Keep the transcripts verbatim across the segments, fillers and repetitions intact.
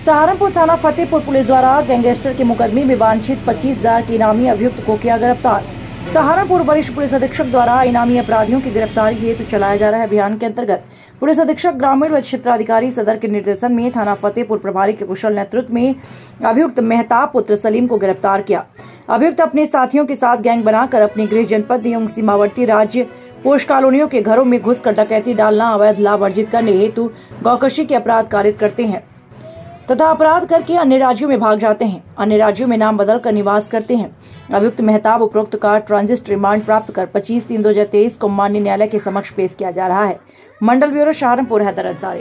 सहारनपुर थाना फतेहपुर पुलिस द्वारा गैंगस्टर के मुकदमे में वांछित पच्चीस हजार के इनामी अभियुक्त को किया गिरफ्तार। सहारनपुर वरिष्ठ पुलिस अधीक्षक द्वारा इनामी अपराधियों की गिरफ्तारी हेतु चलाया जा रहा अभियान के अंतर्गत पुलिस अधीक्षक ग्रामीण व क्षेत्राधिकारी सदर के निर्देशन में थाना फतेहपुर प्रभारी के कुशल नेतृत्व में अभियुक्त मेहताब पुत्र सलीम को गिरफ्तार किया। अभियुक्त अपने साथियों के साथ गैंग बनाकर अपने गृह जनपद एवं सीमावर्ती राज्य पोस्ट कॉलोनियों के घरों में घुसकर डकैती डालना, अवैध लाभ अर्जित करने हेतु गौकशी के अपराध कारित करते हैं तथा अपराध करके अन्य राज्यों में भाग जाते हैं। अन्य राज्यों में नाम बदल कर निवास करते हैं। अभियुक्त मेहताब उपरोक्त का ट्रांजिट रिमांड प्राप्त कर पच्चीस तीन दो हजार तेईस को माननीय न्यायालय के समक्ष पेश किया जा रहा है। मंडल ब्यूरो सहारनपुर हैदर अंसारी।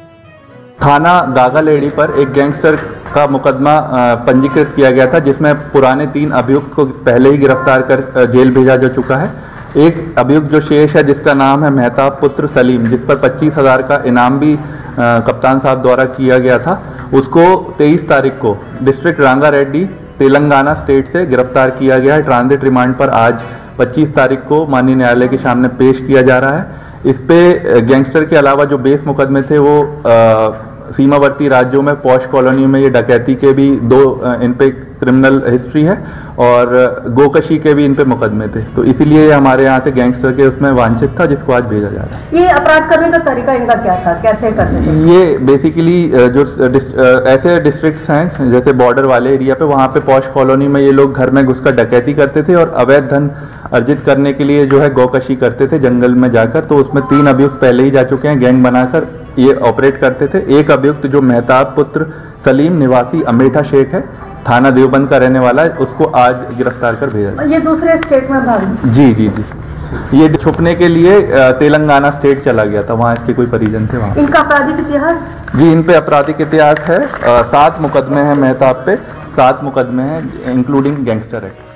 थाना गागालेड़ी पर एक गैंगस्टर का मुकदमा पंजीकृत किया गया था, जिसमें पुराने तीन अभियुक्त को पहले ही गिरफ्तार कर जेल भेजा जा चुका है। एक अभियुक्त जो शेष है, जिसका नाम है मेहताब पुत्र सलीम, जिस पर पच्चीस हजार का इनाम भी आ, कप्तान साहब द्वारा किया गया था, उसको तेईस तारीख को डिस्ट्रिक्ट रंगारेड्डी तेलंगाना स्टेट से गिरफ्तार किया गया है। ट्रांजिट रिमांड पर आज पच्चीस तारीख को माननीय न्यायालय के सामने पेश किया जा रहा है। इस पे गैंगस्टर के अलावा जो बेस मुकदमे थे वो आ, सीमावर्ती राज्यों में पॉश कॉलोनी में ये डकैती के भी दो इन पे क्रिमिनल हिस्ट्री है और गोकशी के भी इन पे मुकदमे थे, तो इसीलिए हमारे यहाँ से गैंगस्टर के उसमें वांछित था, जिसको आज भेजा जा रहा है। ये अपराध करने का तरीका इनका क्या था, कैसे करते थे? ये बेसिकली जो ऐसे डिस्ट्रिक्ट्स हैं जैसे बॉर्डर वाले एरिया पे, वहाँ पे पॉश कॉलोनी में ये लोग घर में घुसकर डकैती करते थे और अवैध धन अर्जित करने के लिए जो है गौकशी करते थे जंगल में जाकर। तो उसमें तीन अभियुक्त पहले ही जा चुके हैं, गैंग बनाकर ये ऑपरेट करते थे। एक अभियुक्त जो मेहताब पुत्र सलीम निवासी अमेठा शेख है, थाना देवबंद का रहने वाला है, उसको आज गिरफ्तार कर भेजा। ये दूसरे स्टेट में भाग? जी जी जी ये छुपने के लिए तेलंगाना स्टेट चला गया था, वहाँ इसके कोई परिजन थे वहाँ। इनका आपराधिक इतिहास? जी इन पे आपराधिक इतिहास है, सात मुकदमे हैं मेहताब पे, सात मुकदमे हैं इंक्लूडिंग गैंगस्टर एक्ट।